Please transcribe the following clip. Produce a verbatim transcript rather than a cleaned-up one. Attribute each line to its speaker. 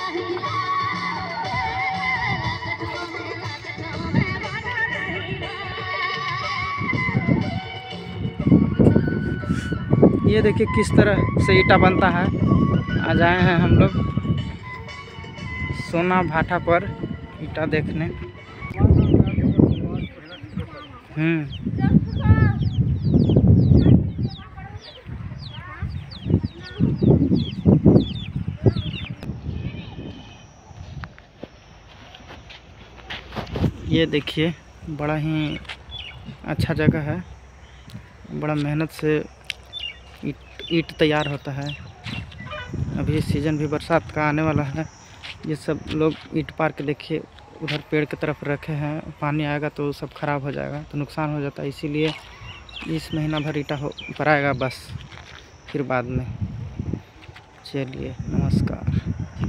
Speaker 1: ये देखिए किस तरह से ईटा बनता है। आज आए हैं हम लोग सोना भाटा पर ईटा देखने। हम्म ये देखिए बड़ा ही अच्छा जगह है, बड़ा मेहनत से ईट ईट तैयार होता है। अभी सीज़न भी बरसात का आने वाला है। ये सब लोग ईट पार के देखिए उधर पेड़ की तरफ रखे हैं, पानी आएगा तो सब खराब हो जाएगा तो नुकसान हो जाता है, इसीलिए इस महीना भर ईटा हो पर आएगा बस, फिर बाद में। चलिए नमस्कार।